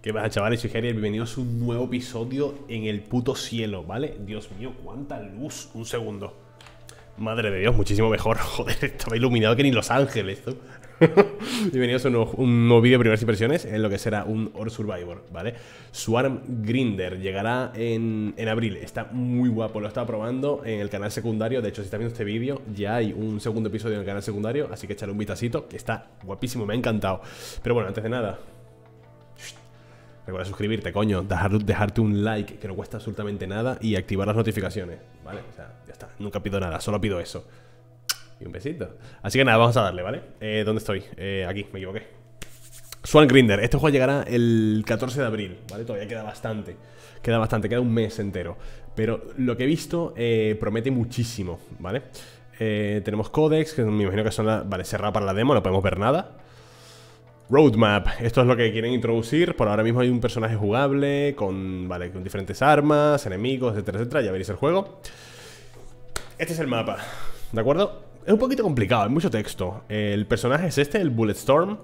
¿Qué pasa, chavales? Soy Gerier, bienvenidos a un nuevo episodio en el puto cielo, ¿vale? Dios mío, cuánta luz. Un segundo. Madre de Dios, muchísimo mejor. Joder, estaba iluminado que ni Los Ángeles, tú. Bienvenidos a un nuevo vídeo de primeras impresiones en lo que será un Horde Survivor, ¿vale? Swarm Grinder llegará en abril. Está muy guapo, lo estaba probando en el canal secundario. De hecho, si estás viendo este vídeo, ya hay un segundo episodio en el canal secundario, así que échale un vistacito, que está guapísimo, me ha encantado. Pero bueno, antes de nada, recuerda suscribirte, coño, dejarte un like, que no cuesta absolutamente nada, y activar las notificaciones, ¿vale? O sea, ya está, nunca pido nada, solo pido eso. Y un besito. Así que nada, vamos a darle, ¿vale? ¿Dónde estoy? Aquí, me equivoqué. Swarm Grinder, este juego llegará el 14 de abril, ¿vale? Todavía queda bastante. Queda un mes entero. Pero lo que he visto promete muchísimo, ¿vale? Tenemos Codex, que me imagino que son vale, cerrado para la demo, no podemos ver nada. Roadmap, esto es lo que quieren introducir. Por ahora mismo hay un personaje jugable con, vale, con diferentes armas, enemigos, etcétera, etcétera. Ya veréis el juego. Este es el mapa, ¿de acuerdo? Es un poquito complicado, hay mucho texto. El personaje es este, el Bulletstorm,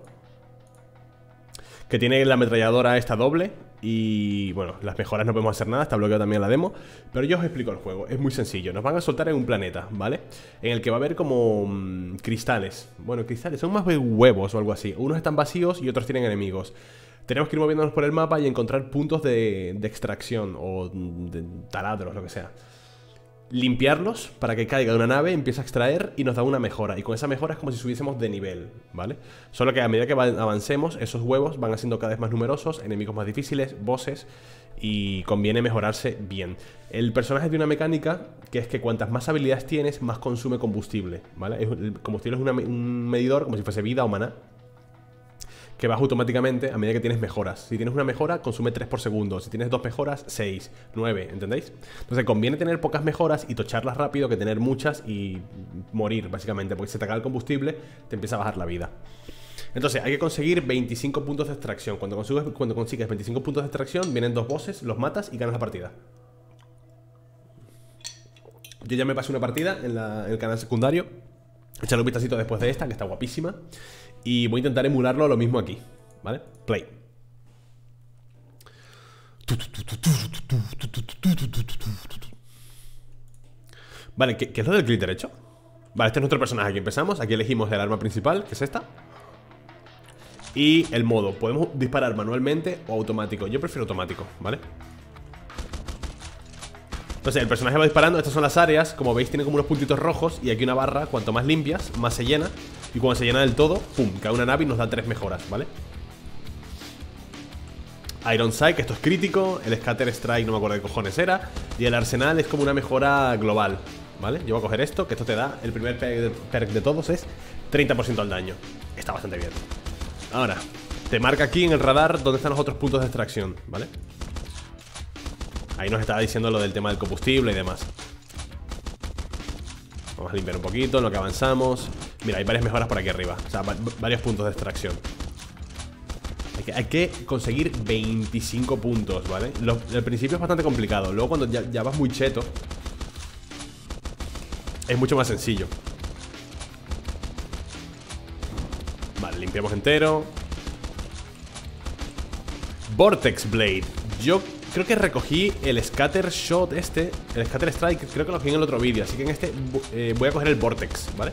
que tiene la ametralladora esta doble. Y bueno, las mejoras no podemos hacer nada, está bloqueado también la demo. Pero yo os explico el juego, es muy sencillo. Nos van a soltar en un planeta, ¿vale? En el que va a haber como cristales. Bueno, cristales, son más huevos o algo así. Unos están vacíos y otros tienen enemigos. Tenemos que ir moviéndonos por el mapa y encontrar puntos de extracción o de taladros, lo que sea. Limpiarlos para que caiga de una nave, empiece a extraer y nos da una mejora. Y con esa mejora es como si subiésemos de nivel, ¿vale? Solo que a medida que avancemos, esos huevos van siendo cada vez más numerosos, enemigos más difíciles, bosses, y conviene mejorarse bien. El personaje tiene una mecánica que es que cuantas más habilidades tienes, más consume combustible, ¿vale? El combustible es un medidor como si fuese vida o maná, que baja automáticamente a medida que tienes mejoras. Si tienes una mejora, consume 3 por segundo. Si tienes 2 mejoras, 6, 9, ¿entendéis? Entonces conviene tener pocas mejoras y tocharlas rápido que tener muchas y morir, básicamente. Porque si se te acaba el combustible, te empieza a bajar la vida. Entonces hay que conseguir 25 puntos de extracción. Cuando consigues 25 puntos de extracción, vienen 2 bosses, los matas y ganas la partida. Yo ya me pasé una partida en el canal secundario. Echale un vistacito después de esta, que está guapísima. Y voy a intentar emularlo lo mismo aquí, ¿vale? Play. Vale, ¿qué es lo del clic derecho? Vale, este es nuestro personaje. Aquí empezamos, aquí elegimos el arma principal, que es esta. Y el modo, podemos disparar manualmente o automático. Yo prefiero automático, ¿vale? Entonces el personaje va disparando, estas son las áreas. Como veis tiene como unos puntitos rojos. Y aquí una barra, cuanto más limpias, más se llena. Y cuando se llena del todo, pum, cae una nave y nos da 3 mejoras, ¿vale? Iron Sight, esto es crítico. El Scatter Strike, no me acuerdo de qué cojones era. Y el Arsenal es como una mejora global, ¿vale? Yo voy a coger esto, que esto te da, el primer perk de todos es 30% al daño. Está bastante bien. Ahora, te marca aquí en el radar dónde están los otros puntos de extracción, ¿vale? Ahí nos estaba diciendo lo del tema del combustible y demás. Vamos a limpiar un poquito en lo que avanzamos. Mira, hay varias mejoras por aquí arriba. O sea, varios puntos de extracción. Hay que conseguir 25 puntos, ¿vale? Al principio es bastante complicado. Luego cuando ya vas muy cheto, es mucho más sencillo. Vale, limpiamos entero. Vortex Blade. Yo creo que recogí el Scatter Shot este. El Scatter Strike, creo que lo cogí en el otro vídeo. Así que en este voy a coger el Vortex, ¿vale?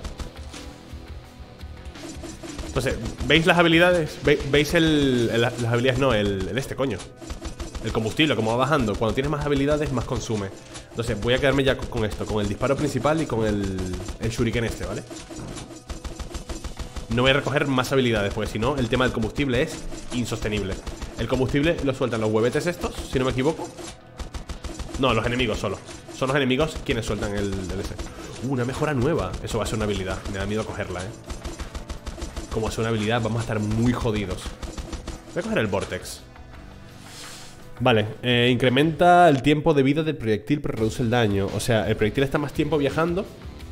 Entonces, ¿veis las habilidades? ¿Veis las habilidades? No, este, coño. El combustible, como va bajando. Cuando tienes más habilidades, más consume. Entonces, voy a quedarme ya con esto. Con el disparo principal y con el shuriken este, ¿vale? No voy a recoger más habilidades, porque si no, el tema del combustible es insostenible. El combustible lo sueltan los huevetes estos, si no me equivoco. No, los enemigos solo. Son los enemigos quienes sueltan el ese. Una mejora nueva. Eso va a ser una habilidad. Me da miedo cogerla, Como va a ser una habilidad, vamos a estar muy jodidos. Voy a coger el Vortex. Vale, incrementa el tiempo de vida del proyectil, pero reduce el daño. O sea, el proyectil está más tiempo viajando,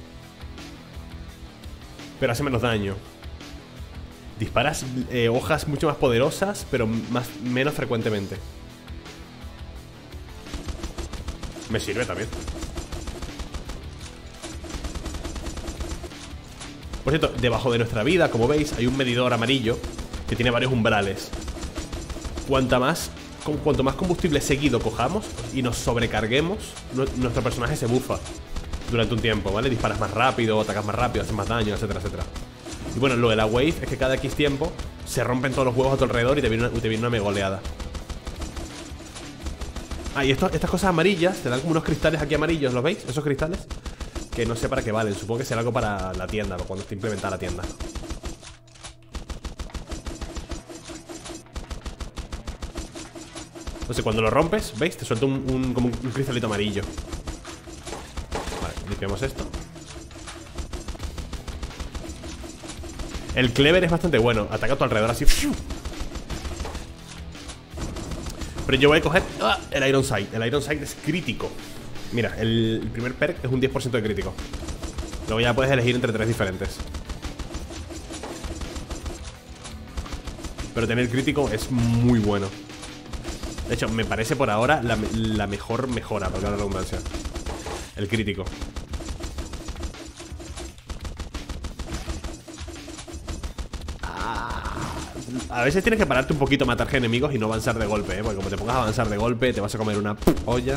pero hace menos daño. Disparas hojas mucho más poderosas, pero menos frecuentemente. Me sirve también. Por cierto, debajo de nuestra vida, como veis, hay un medidor amarillo que tiene varios umbrales. cuanto más combustible seguido cojamos y nos sobrecarguemos, nuestro personaje se bufa durante un tiempo, ¿vale? Disparas más rápido, atacas más rápido, haces más daño, etcétera, etcétera. Y bueno, lo de la wave es que cada X tiempo se rompen todos los huevos a tu alrededor y te viene una mega oleada. Ah, y estas cosas amarillas te dan como unos cristales aquí amarillos, ¿los veis? Esos cristales que no sé para qué valen, supongo que será algo para la tienda, o cuando esté implementada la tienda. No sé, cuando lo rompes, ¿veis? Te suelta como un cristalito amarillo. Vale, limpiamos esto. El Cleaver es bastante bueno, ataca a tu alrededor así. Pero yo voy a coger el Iron Sight. El Iron Sight es crítico. Mira, el primer perk es un 10% de crítico. Luego ya puedes elegir entre 3 diferentes. Pero tener crítico es muy bueno. De hecho, me parece por ahora la mejor mejora, por la redundancia. El crítico. A veces tienes que pararte un poquito a matar enemigos y no avanzar de golpe, porque como te pongas a avanzar de golpe te vas a comer una olla.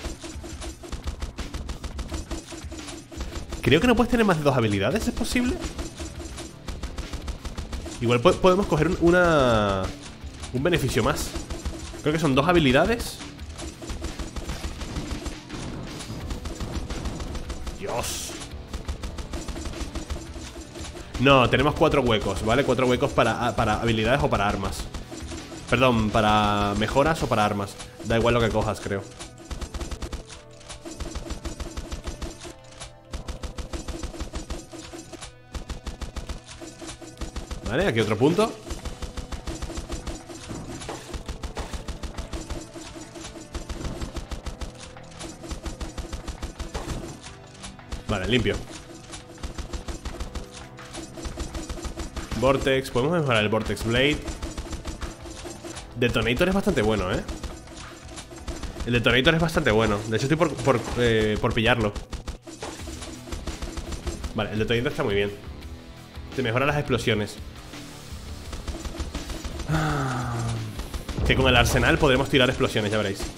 Creo que no puedes tener más de 2 habilidades, ¿es posible? Igual podemos coger un beneficio más. Creo que son 2 habilidades. Dios. No, tenemos 4 huecos, ¿vale? 4 huecos para habilidades o para armas. Perdón, para mejoras o para armas. Da igual lo que cojas, creo. Vale, aquí otro punto. Vale, limpio. Vortex, podemos mejorar el Vortex Blade. Detonator es bastante bueno, ¿eh? El Detonator es bastante bueno. De hecho estoy por pillarlo. Vale, el Detonator está muy bien. Te mejora las explosiones. Que con el arsenal podremos tirar explosiones, ya veréis.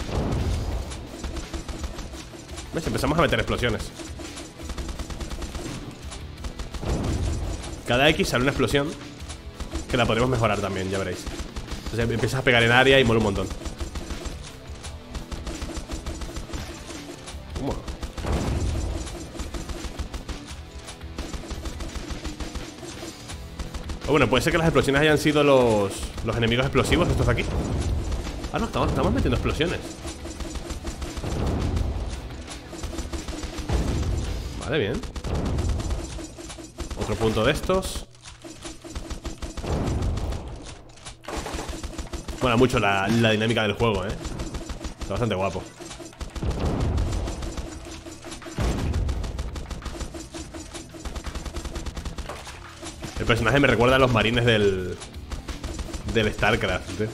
¿Ves? Empezamos a meter explosiones. Cada X sale una explosión que la podemos mejorar también, ya veréis. O sea, empiezas a pegar en área y mola un montón. ¿Cómo? O bueno, puede ser que las explosiones hayan sido los enemigos explosivos, estos de aquí. Ah, no, estamos metiendo explosiones. Vale, bien. Otro punto de estos. Mola mucho la dinámica del juego, Está bastante guapo. El personaje me recuerda a los marines del StarCraft, tío.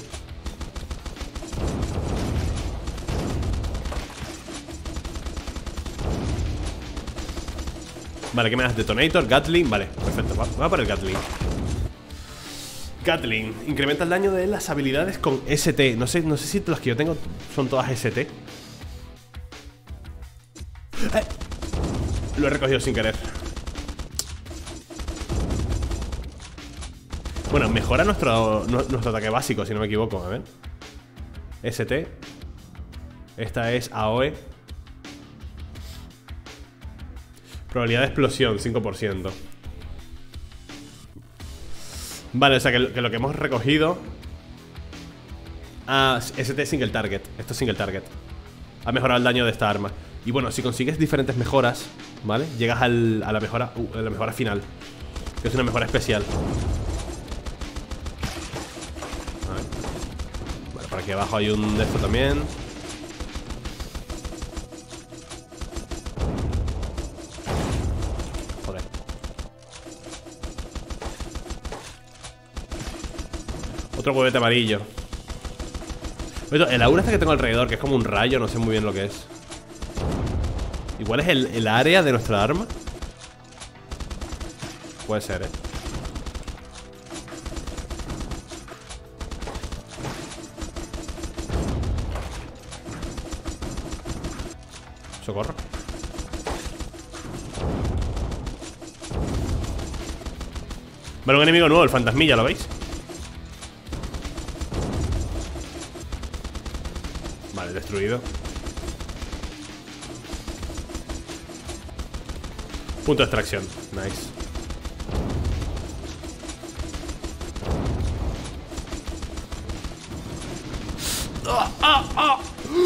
Vale, ¿qué me das? Detonator, Gatling. Vale, perfecto, va por el Gatling. Gatling, incrementa el daño de las habilidades con ST. No sé si las que yo tengo son todas ST. Lo he recogido sin querer. Bueno, mejora nuestro ataque básico, si no me equivoco. A ver. ST. Esta es AOE. Probabilidad de explosión, 5%. Vale, o sea que lo que hemos recogido. Ah, ST single target. Esto es single target. Ha mejorado el daño de esta arma. Y bueno, si consigues diferentes mejoras, ¿vale? Llegas a la mejora final, que es una mejora especial. Vale, por aquí abajo hay un de esto también. Otro huevete amarillo. El aura este que tengo alrededor, que es como un rayo, no sé muy bien lo que es. Igual es el área de nuestra arma. Puede ser, Socorro. Vale, un enemigo nuevo, el fantasmilla, ¿lo veis? Vale, destruido. Punto de extracción, nice. ¡Ah, ah, ah!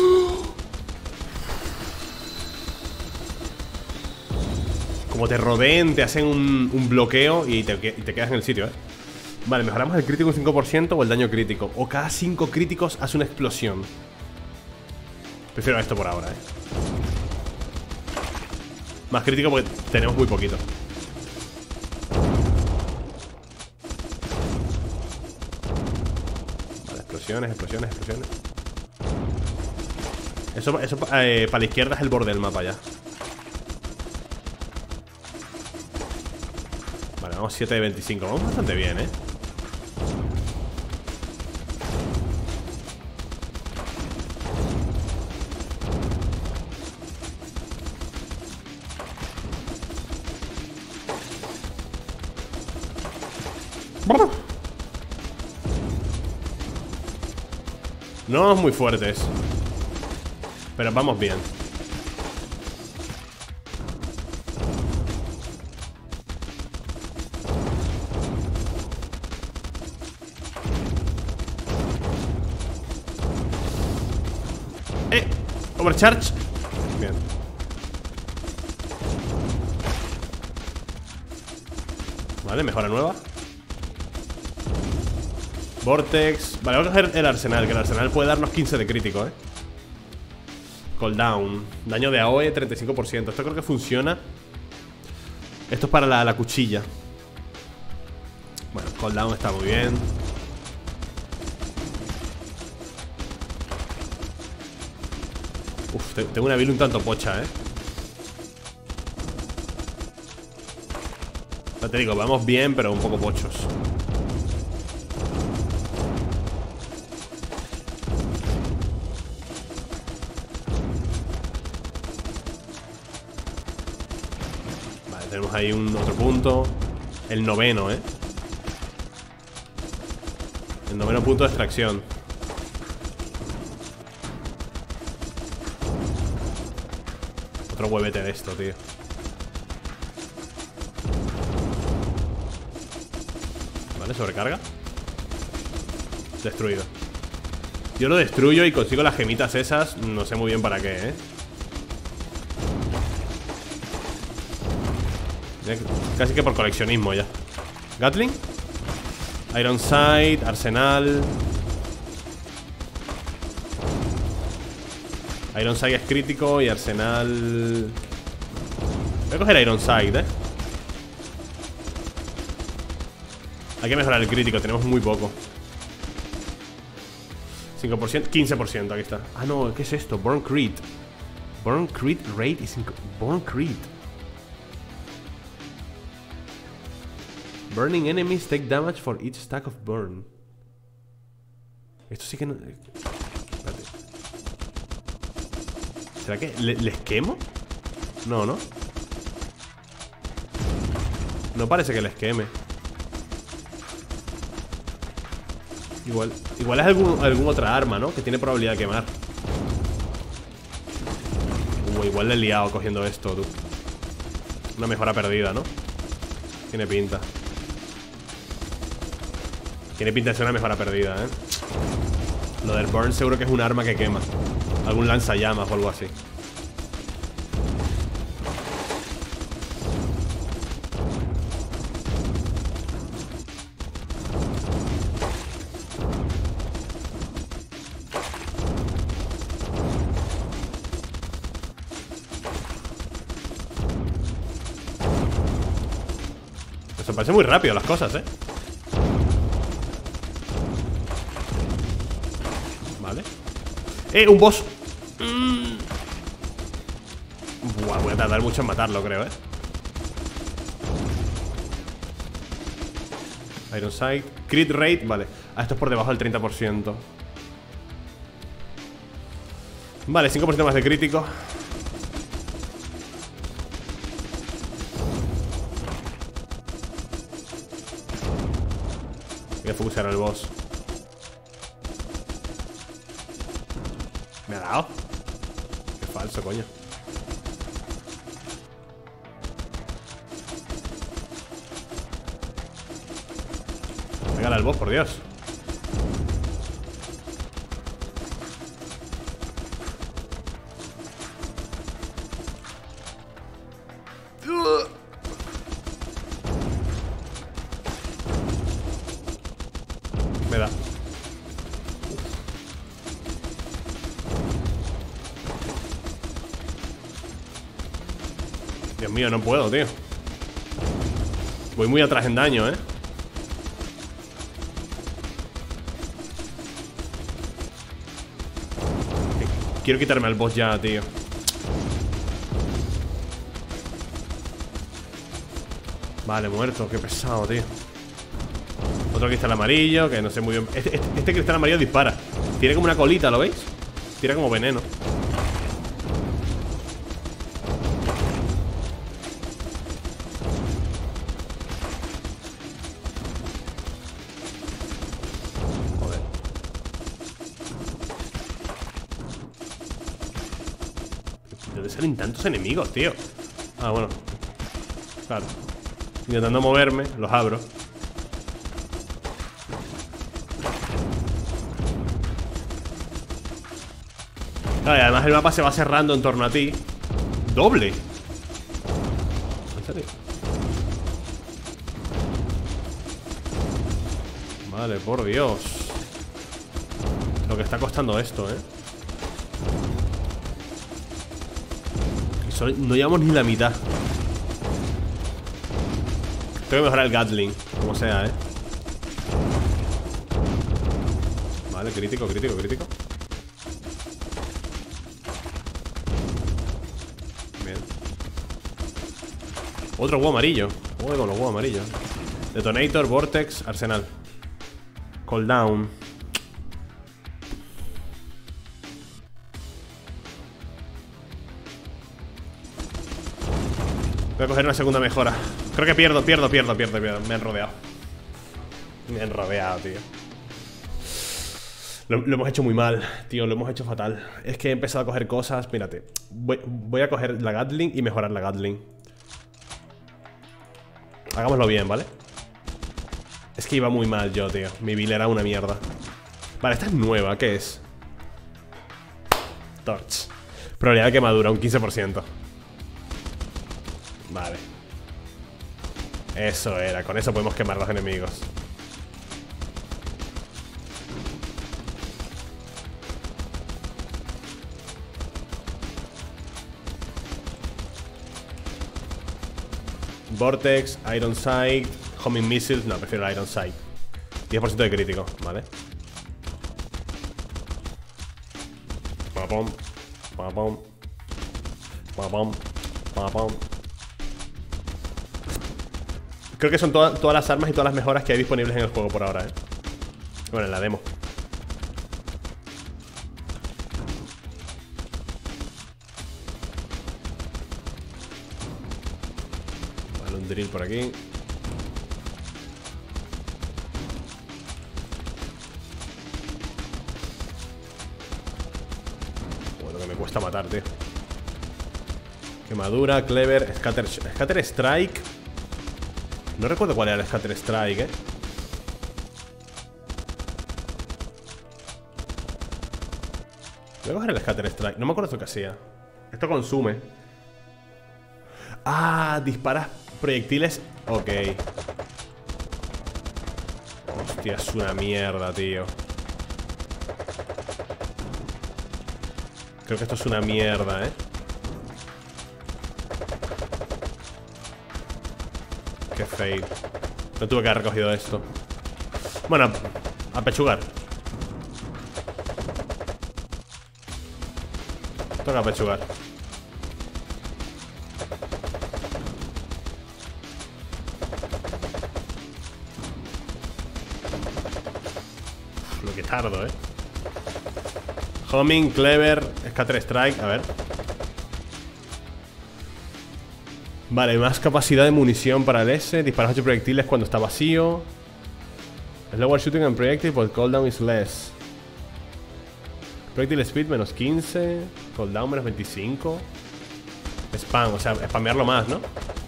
Como te rodeen, te hacen un bloqueo y te quedas en el sitio, ¿eh? Vale, mejoramos el crítico un 5% o el daño crítico. O cada 5 críticos hace una explosión. Prefiero esto por ahora, ¿eh? Más crítico porque tenemos muy poquito. Vale, explosiones, explosiones, explosiones. Eso para la izquierda es el borde del mapa ya. Vale, vamos 7 de 25. Vamos bastante bien, ¿eh? No vamos muy fuertes, pero vamos bien. Overcharge. Bien. Vale, mejora nueva. Vortex. Vale, vamos a coger el arsenal, que el arsenal puede darnos 15 de crítico, Cooldown. Daño de AOE 35%. Esto creo que funciona. Esto es para la cuchilla. Bueno, cooldown está muy bien. Uf, tengo una build un tanto pocha, Ya te digo, vamos bien, pero un poco pochos. Vale, tenemos ahí un otro punto. El noveno, El noveno punto de extracción. Otro huevete de esto, tío. Vale, sobrecarga. Destruido. Yo lo destruyo y consigo las gemitas esas. No sé muy bien para qué, Casi que por coleccionismo ya. Gatling. Iron Sight, Arsenal. Iron Sight es crítico y Arsenal... Voy a coger Iron Sight, Hay que mejorar el crítico, tenemos muy poco. 5%, 15%, aquí está. Ah, no, ¿qué es esto? Burn Crit. Burn Crit Rate y 5... Burn Crit. Burning enemies take damage for each stack of burn. Esto sí que no... Espérate. ¿Será que les quemo? No, ¿no? No parece que les queme. Igual es algún otra arma, ¿no? Que tiene probabilidad de quemar. Igual le he liado cogiendo esto, tú. Una mejora perdida, ¿no? Tiene pinta. Tiene pinta de ser una mejora perdida, Lo del burn seguro que es un arma que quema. Algún lanzallamas o algo así. Eso parece muy rápido las cosas, Vale. Un boss. Buah, voy a tardar mucho en matarlo, creo, Iron Sight. Crit rate, vale. Esto es por debajo del 30%. Vale, 5% más de crítico. Voy a focusar al boss. ¿Me ha dado? Qué falso, coño. Pégale al boss, por Dios. Me da. Dios mío, no puedo, tío. Voy muy atrás en daño, ¿eh? Quiero quitarme al boss ya, tío. Vale, muerto, qué pesado, tío. Otro cristal amarillo, que no sé muy bien. Este cristal amarillo dispara. Tiene como una colita, ¿lo veis? Tira como veneno. Joder. ¿De dónde salen tantos enemigos, tío? Ah, bueno. Claro. Intentando moverme, los abro. Claro, y además el mapa se va cerrando en torno a ti. ¡Doble! ¿En serio? Vale, por Dios. Lo que está costando esto, ¿eh? No llevamos ni la mitad. Tengo que mejorar el Gatling, como sea, ¿eh? Vale, crítico, crítico, crítico. Bien. Otro huevo amarillo. Joder, con los huevos amarillos. Detonator, Vortex, Arsenal. Cooldown. Voy a coger una segunda mejora. Creo que pierdo. Me han rodeado. Me han rodeado, tío. Lo hemos hecho muy mal, tío. Lo hemos hecho fatal. Es que he empezado a coger cosas. Mírate. Voy a coger la Gatling y mejorar la Gatling. Hagámoslo bien, ¿vale? Es que iba muy mal yo, tío. Mi build era una mierda. Vale, esta es nueva. ¿Qué es? Torch. Probabilidad de quemadura, un 15%. Vale. Eso era, con eso podemos quemar a los enemigos. Vortex, Iron Sight, Homing Missiles. No, prefiero el Iron Sight. 10% de crítico, vale. Papom, papom, papom, papom. Creo que son todas las armas y todas las mejoras que hay disponibles en el juego por ahora, ¿eh? Bueno, en la demo. Vale, un drill por aquí. Bueno, que me cuesta matar, tío. Quemadura, Clever, Scatter Strike. No recuerdo cuál era el Scatter Strike, Voy a coger el Scatter Strike. No me acuerdo lo que hacía. Esto consume. Ah, disparas proyectiles. Ok. Hostia, es una mierda, tío. Creo que esto es una mierda, Qué fail. No tuve que haber recogido esto. Bueno, a pechugar. Toca pechugar. Uf, lo que tardo, Homing, Clever, Scatter Strike. A ver. Vale, más capacidad de munición para el S. Disparas 8 proyectiles cuando está vacío. Slower shooting and projectile, but cooldown is less. Projectile speed menos 15. Cooldown menos 25. Spam, o sea, spamearlo más, ¿no?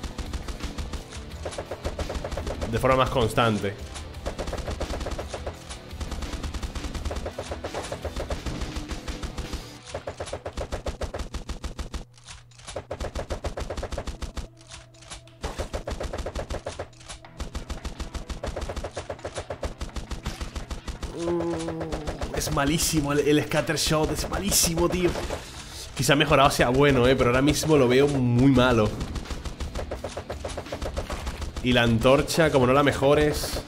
De forma más constante. Es malísimo el scatter shot, es malísimo, tío. Quizá mejorado sea bueno, pero ahora mismo lo veo muy malo. Y la antorcha, como no la mejores.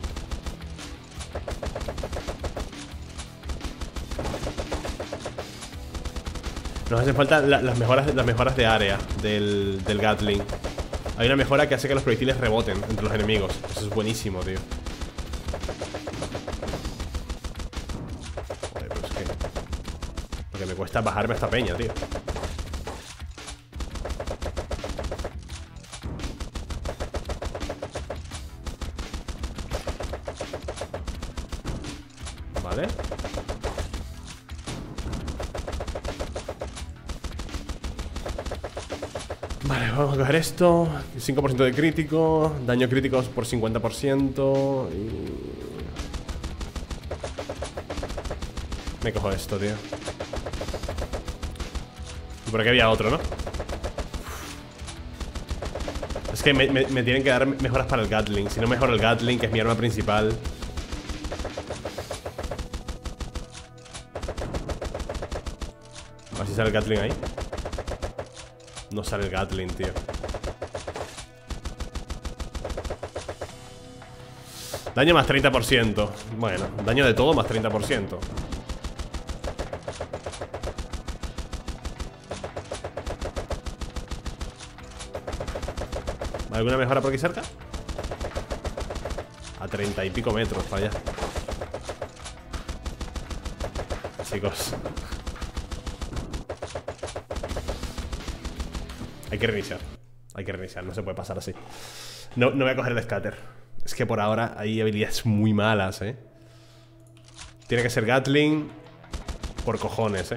Nos hacen falta las mejoras de área del Gatling. Hay una mejora que hace que los proyectiles reboten entre los enemigos. Eso es buenísimo, tío. Joder, pero es que lo que me cuesta bajarme a esta peña, tío. Vale. Vale, vamos a coger esto. 5% de crítico. Daño críticos por 50%. Y... me cojo esto, tío. Y por aquí había otro, ¿no? Es que me tienen que dar mejoras para el Gatling. Si no mejoro el Gatling, que es mi arma principal. A ver si sale el Gatling ahí. No sale el Gatling, tío. Daño más 30%. Bueno, daño de todo más 30%. ¿Alguna mejora por aquí cerca? A 30 y pico metros para allá. Chicos, hay que reiniciar. Hay que reiniciar, no se puede pasar así. No voy a coger el scatter. Es que por ahora hay habilidades muy malas, Tiene que ser Gatling por cojones,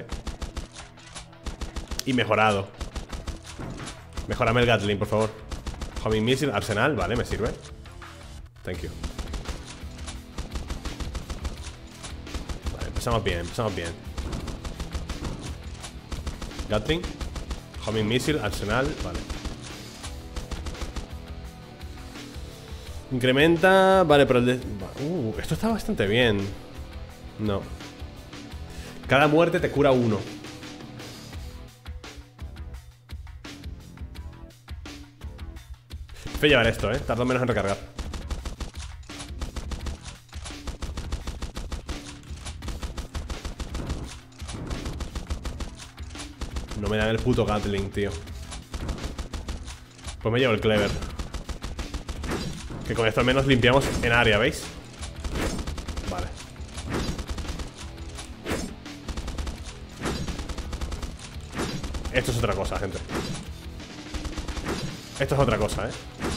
Y mejorado. Mejórame el Gatling, por favor. Homing Missile, Arsenal, vale, me sirve. Thank you. Vale, empezamos bien, Gatling, Homing Missile, Arsenal, vale. Incrementa, vale, pero el de... esto está bastante bien. No. Cada muerte te cura 1. Voy a llevar esto, tardo menos en recargar. No me dan el puto Gatling, tío. Pues me llevo el Clever. Que con esto al menos limpiamos en área, ¿veis? Vale. Esto es otra cosa, gente. Esto es otra cosa,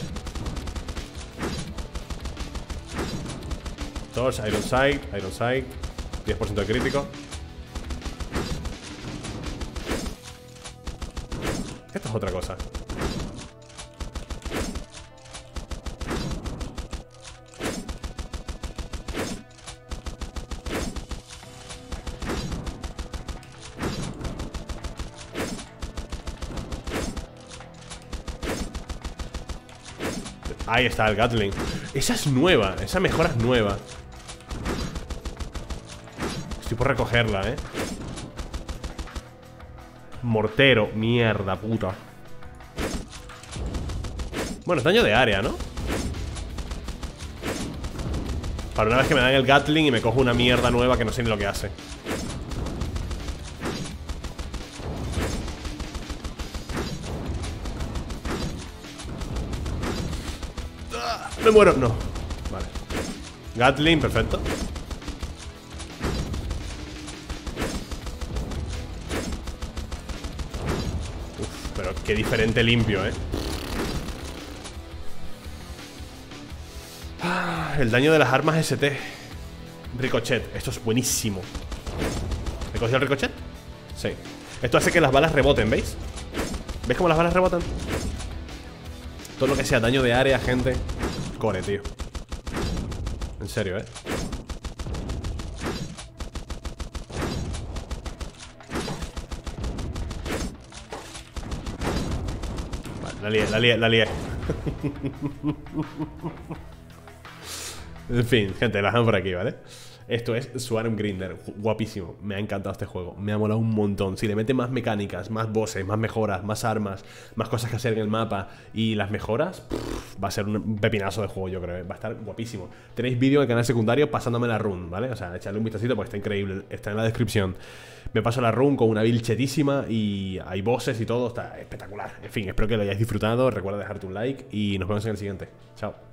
Torch, Iron Sight, 10% de crítico. Esto es otra cosa. Ahí está el Gatling. Esa es nueva, esa mejora es nueva. Estoy por recogerla, Mortero, mierda puta. Bueno, es daño de área, ¿no? Para una vez que me dan el Gatling y me cojo una mierda nueva que no sé ni lo que hace. Me muero, no. Vale. Gatling, perfecto. Pero qué diferente limpio, el daño de las armas ST. Ricochet, esto es buenísimo. ¿He cogido el ricochet? Sí. Esto hace que las balas reboten, ¿veis? ¿Veis cómo las balas rebotan? Todo lo que sea daño de área, gente. Core, tío. En serio, Vale, la lié. En fin, gente, la dejamos por aquí, ¿vale? Esto es Swarm Grinder, guapísimo. Me ha encantado este juego, me ha molado un montón. Si le mete más mecánicas, más bosses, más mejoras, más armas, más cosas que hacer en el mapa y las mejoras, va a ser un pepinazo de juego, yo creo, va a estar guapísimo. Tenéis vídeo en el canal secundario pasándome la run, ¿vale? O sea, echarle un vistacito porque está increíble, está en la descripción. Me paso la run con una build chetísima y hay bosses y todo, está espectacular. En fin, espero que lo hayáis disfrutado, recuerda dejarte un like y nos vemos en el siguiente. Chao.